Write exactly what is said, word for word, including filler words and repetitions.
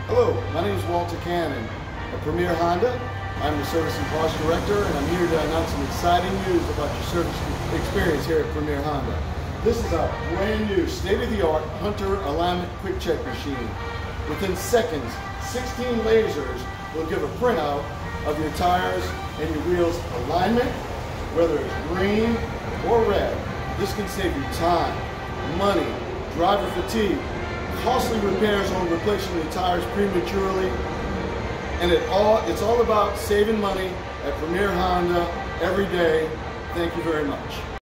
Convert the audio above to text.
Hello, my name is Walter Cannon at Premier Honda. I'm the Service and Parts Director, and I'm here to announce some exciting news about your service experience here at Premier Honda. This is our brand new state-of-the-art Hunter Alignment Quick Check machine. Within seconds, sixteen lasers will give a printout of your tires and your wheels alignment, whether it's green or red. This can save you time, money, driver fatigue, costly repairs on replacing your tires prematurely, and it all it's all about saving money at Premier Honda every day. Thank you very much.